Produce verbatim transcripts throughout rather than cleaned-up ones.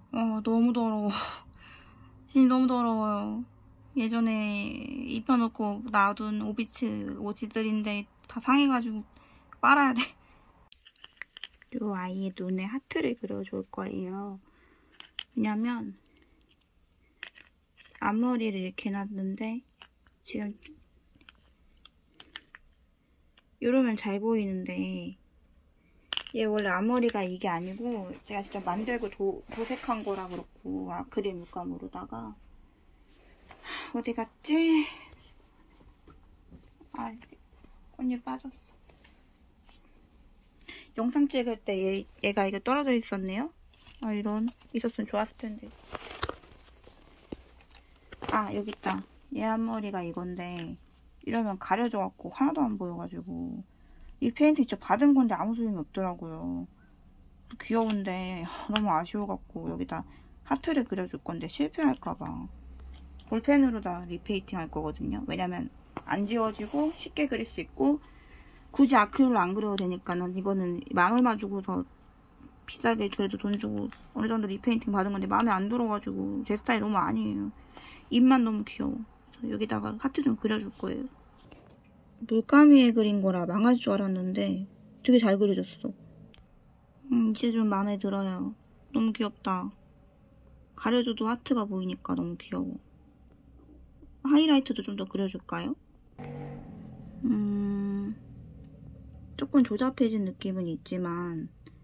어, 너무 더러워. 진짜 너무 더러워요. 예전에 입혀놓고 놔둔 오비츠 옷들인데 다 상해가지고 빨아야 돼. 요 아이의 눈에 하트를 그려줄 거예요. 왜냐면 앞머리를 이렇게 해놨는데 지금 이러면 잘 보이는데 얘 원래 앞머리가 이게 아니고 제가 진짜 만들고 도, 도색한 거라 그렇고 아크릴 물감으로다가 어디 갔지? 아, 언니 빠졌어. 영상 찍을 때 얘, 얘가 이게 떨어져 있었네요? 아, 이런. 있었으면 좋았을 텐데. 아, 여기 있다. 얘 앞머리가 이건데 이러면 가려져갖고 하나도 안 보여가지고 이 페인트 진짜 받은 건데 아무 소용이 없더라고요. 귀여운데 너무 아쉬워갖고 여기다 하트를 그려줄 건데 실패할까봐 볼펜으로 다 리페인팅 할 거거든요. 왜냐면 안 지워지고 쉽게 그릴 수 있고 굳이 아크릴로 안 그려도 되니까는 이거는 만 얼마 주고 더 비싸게 그래도 돈 주고 어느 정도 리페인팅 받은 건데 마음에 안 들어가지고 제 스타일 너무 아니에요. 입만 너무 귀여워. 그래서 여기다가 하트 좀 그려줄 거예요. 물감 위에 그린 거라 망할 줄 알았는데 되게 잘 그려졌어. 음, 이제 좀 마음에 들어요. 너무 귀엽다. 가려줘도 하트가 보이니까 너무 귀여워. 하이라이트도 좀 더 그려줄까요? 음, 조금 조잡해진 느낌은 있지만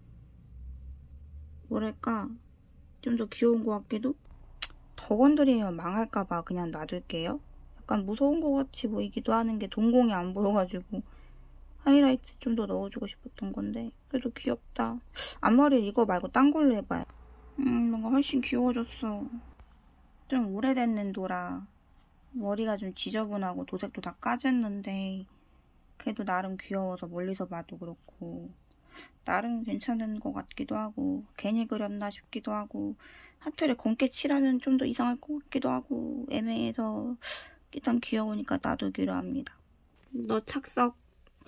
뭐랄까 좀 더 귀여운 것 같기도. 더 건드리면 망할까봐 그냥 놔둘게요. 약간 무서운 것 같이 보이기도 하는 게 동공이 안 보여가지고 하이라이트 좀 더 넣어주고 싶었던 건데 그래도 귀엽다. 앞머리 이거 말고 딴 걸로 해봐요. 음, 뭔가 훨씬 귀여워졌어. 좀 오래된 랜도라 머리가 좀 지저분하고 도색도 다 까졌는데 그래도 나름 귀여워서 멀리서 봐도 그렇고 나름 괜찮은 것 같기도 하고 괜히 그렸나 싶기도 하고 하트를 검게 칠하면 좀 더 이상할 것 같기도 하고 애매해서 일단 귀여우니까 놔두기로 합니다. 너 착석.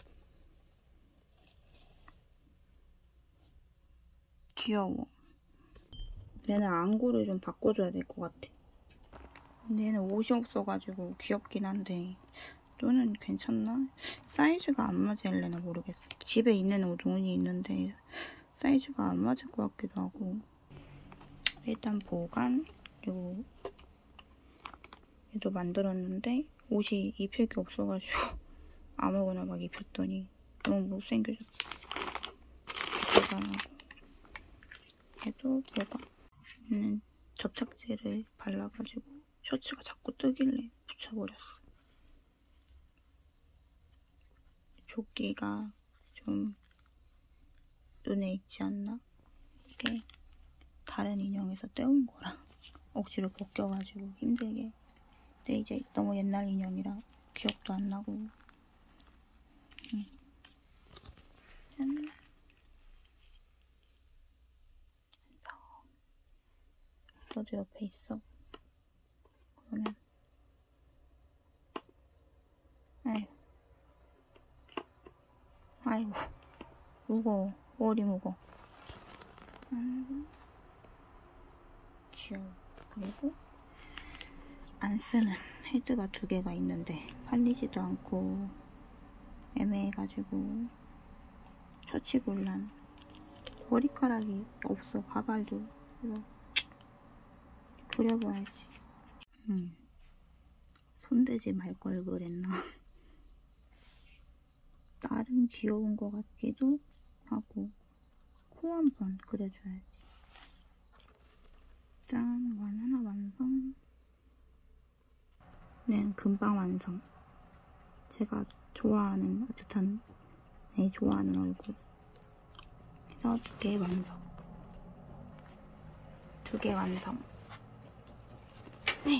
귀여워. 얘는 안구를 좀 바꿔줘야 될 것 같아. 근데 얘는 옷이 없어가지고 귀엽긴 한데 너는 괜찮나? 사이즈가 안 맞을래나 모르겠어. 집에 있는 옷이 있는데 사이즈가 안 맞을 것 같기도 하고. 일단 보관. 그리고 얘도 만들었는데 옷이 입힐 게 없어가지고 아무거나 막 입혔더니 너무 못생겨졌어. 보관하고. 얘도 보관. 얘는 접착제를 발라가지고 셔츠가 자꾸 뜨길래 붙여버렸어. 조끼가 좀 눈에 익지 않나? 이게 다른 인형에서 떼온 거라 억지로 벗겨가지고 힘들게. 근데 이제 너무 옛날 인형이라 기억도 안 나고. 응. 짠. 너도 옆에 있어. 그러면 아이고 아이고 무거워. 머리 무거워. 음. 귀여워. 그리고 안 쓰는 헤드가 두 개가 있는데 팔리지도 않고 애매해가지고 처치곤란. 머리카락이 없어. 가발도. 그래서 그려봐야지. 음. 손대지 말 걸 그랬나. 나름 귀여운 것 같기도 하고. 코 한번 그려줘야지. 짠! 바나나 완성. 네, 금방 완성. 제가 좋아하는 듯한 애 좋아하는 얼굴. 그래서 두 개 완성. 두 개 완성. 네.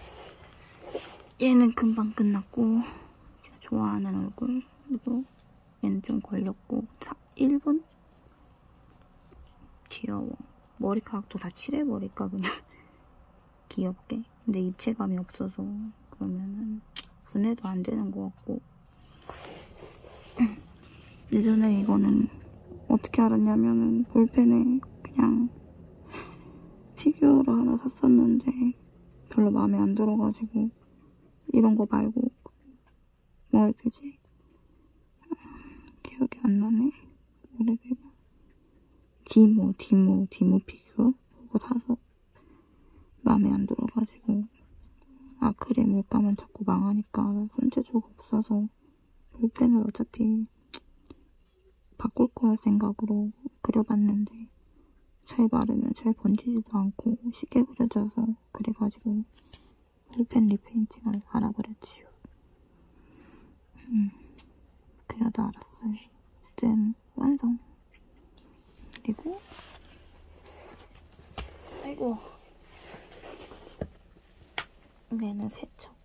얘는 금방 끝났고 제가 좋아하는 얼굴. 그리고 얘는 좀 걸렸고 일 분? 귀여워. 머리카락도 다 칠해버릴까 그냥. 귀엽게. 근데 입체감이 없어서 그러면은 분해도 안 되는 것 같고. 예전에 이거는 어떻게 알았냐면은 볼펜에 그냥 퓨어를 하나 샀었는데 별로 마음에 안 들어가지고 이런 거 말고 뭐 해야 되지? 기억이 안 나네. 오래돼요. 디모, 디모, 디모 피규어? 그거 사서 마음에 안 들어가지고 아크릴 물감은 자꾸 망하니까 손재주가 없어서 볼펜을 어차피 바꿀 거야 생각으로 그려봤는데 잘 마르면 잘 번지지도 않고 쉽게 그려져서 그래가지고 볼펜 리페인팅을 하라 그랬지요. 음, 그러다 알았어요. 어쨌든 완성. 그리고 아이고 얘는 세척.